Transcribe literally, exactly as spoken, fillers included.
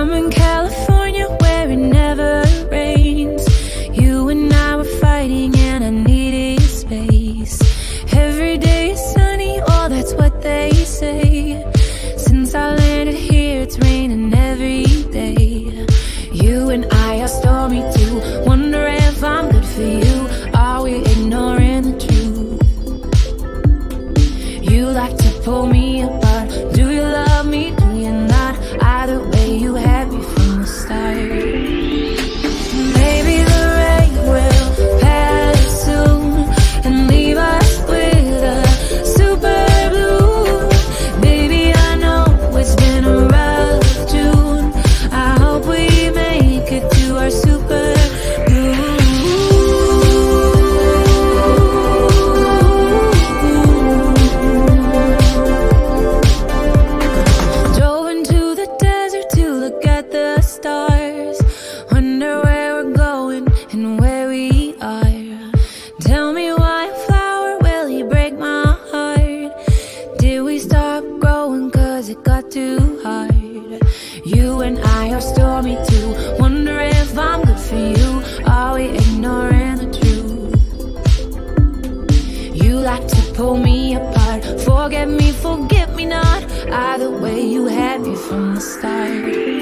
I'm in California where it never rains. You and I were fighting and I needed space. Every day is sunny, oh that's what they say. Since I landed here it's raining every day. You and I are stormy too. Wonder if I'm good for you. Are we ignoring the truth? You like to pull me apart. Do you love me? Do you not? Either way you had me from the start. Maybe the rain will pass soon and leave us with a super blue. Baby, I know it's been a rough June. I hope we make it to our super blue. Drove into the desert to look at the stars. Wonder where we're going and where we are. Tell me why a flower, will he break my heart? Did we stop growing cause it got too hard? You and I are stormy too. Wonder if I'm good for you. Are we ignoring the truth? You like to pull me apart. Forget me, forget me not. Either way you had me from the start.